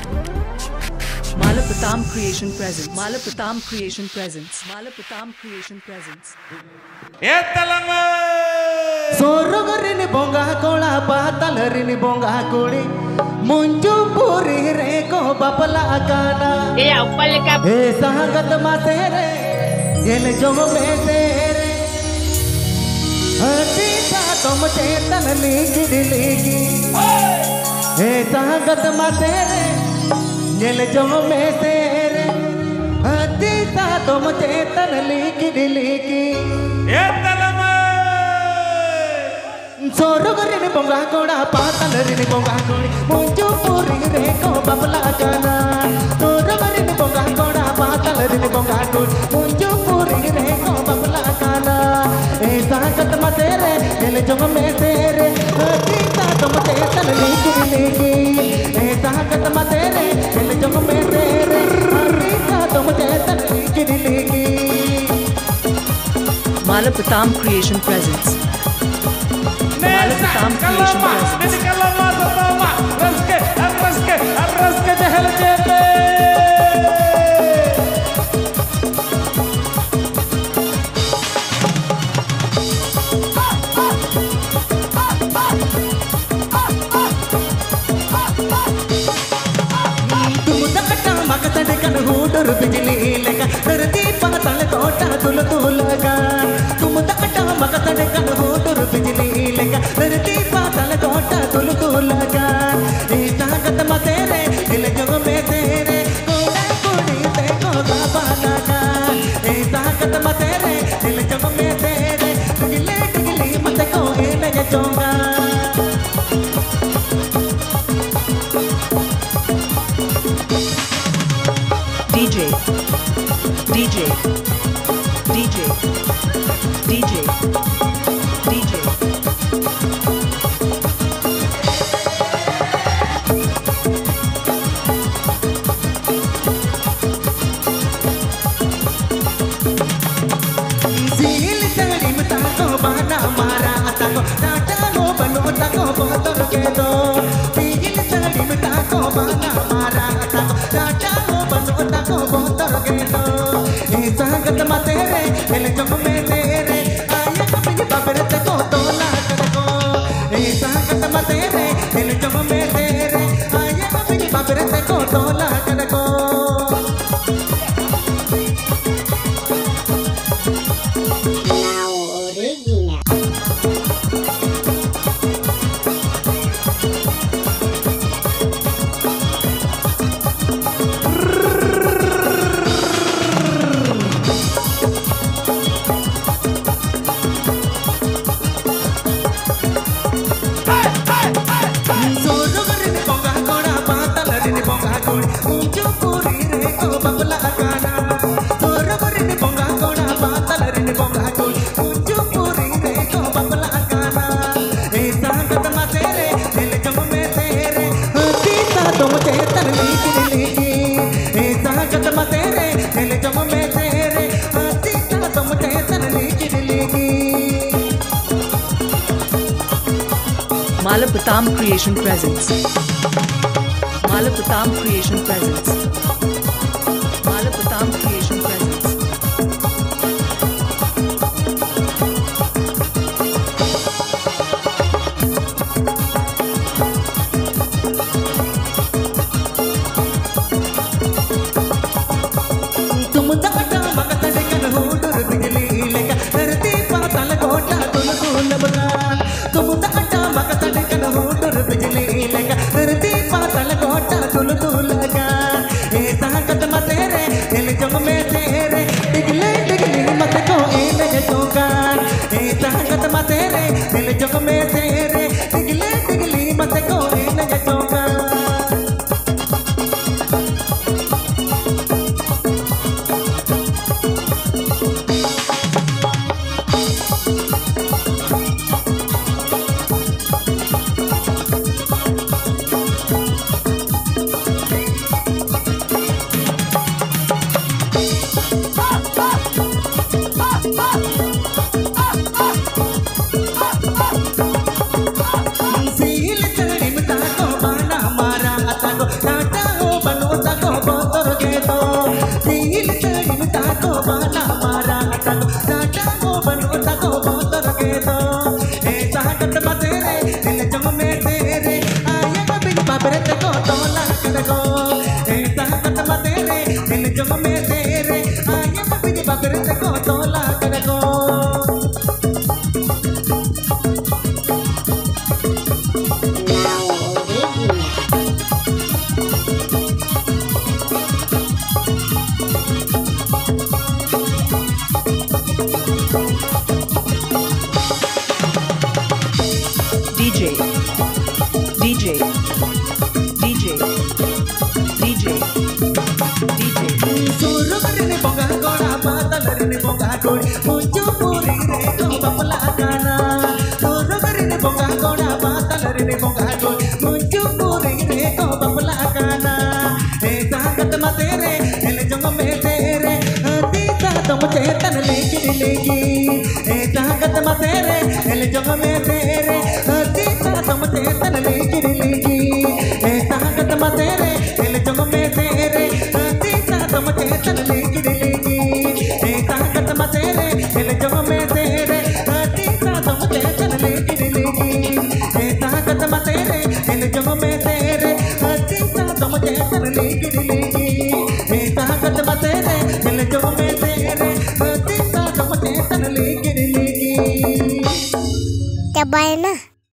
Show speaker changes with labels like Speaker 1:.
Speaker 1: Malapatam Creation Presents. Malapatam Creation Presents. Malapatam Creation Presents.
Speaker 2: Etalama.
Speaker 3: Sorogorini bonga kola batalerini bonga kuli munju puri reko bapala akana.
Speaker 4: Iya, upale ka.
Speaker 3: Sahagat masere yel jogo mesere. Hati sa tom chetan ligi ligi. Sahagat masere yel jogo mesere. Hati sa tom chetan ligi ligi.
Speaker 2: Etalama.
Speaker 3: Sorogorini bonga kola batalerini bonga kuli munju puri reko bapala akana. Sorogorini bonga kola batalerini bonga kuli munju puri reko bapala akana. Sahagat masere yel jogo mesere. Hati sa tom chetan ligi ligi. Sahagat masere yel jogo mesere. Hati sa tom chetan ligi ligi.
Speaker 1: Malapatam Creation Presents. Malapatam Creation Presents.
Speaker 2: Raske jahel jete.
Speaker 3: हुडर बिजली लगा धरती पाताल कोटा तुल तुलगा तुम दकटा मकतड़ कन हुडर बिजली लगा धरती पाताल कोटा तुल तुलगा ताकत मतेरे दिल जग में तेरे कोड़ा कुड़ी ते कोगा बालगा ताकत मतेरे दिल जग में तेरे टिगले टिगली मत को लगे चोंगा
Speaker 1: DJ, DJ, DJ, DJ, DJ.
Speaker 3: सील चढ़ी में ताको बाना मारा ताको टाटा लो बनो ताको बोतल के दो सील चढ़ी में ताको बाना मारा ताको टाटा लो बनो ताको बोतल के दो सागत मतेरे दिल जग में तेरे आया कभी बाबर तको तोला करको सागत मतेरे दिल जग में तेरे आया कभी बाबर तको तोला करको
Speaker 1: Malapatam Creation Presents. Malapatam Creation Presents. Malapatam Creation Presents.
Speaker 3: तुम दकटा मकतड़ कन हुडर बिजली लगा धरती पाताल कोटा तुल तुलगा तुम दकटा मकतड़ कन हुडर बिजली लगा धरती पाताल कोटा तुल तुलगा बाना मारा तक डाटा को बनो तक बोतर के दो ए ताकत मतेरे दिल जम में तेरे आए कभी बाबरे को तोला कर गो ए ताकत मतेरे दिल जम में तेरे आए कभी बाबरे को तोला कर गो Suruh berdiri bonga gola batal berdiri bonga gol muncul puri reko bapla kana Suruh berdiri bonga gola batal berdiri bonga gol muncul puri reko bapla kana takat matere el jong me tere hati sa tum chetan legi legi takat matere el jong me tere hati sa tum chetan legi legi takat matere el jong me tere hati sa tum chetan legi legi takat matere el jong me tere hati sa tum chetan legi legi takat matere el jong me tere hati sa tum chetan legi legi takat matere el jong me tere hati sa tum chetan legi legi
Speaker 4: Cobain nah.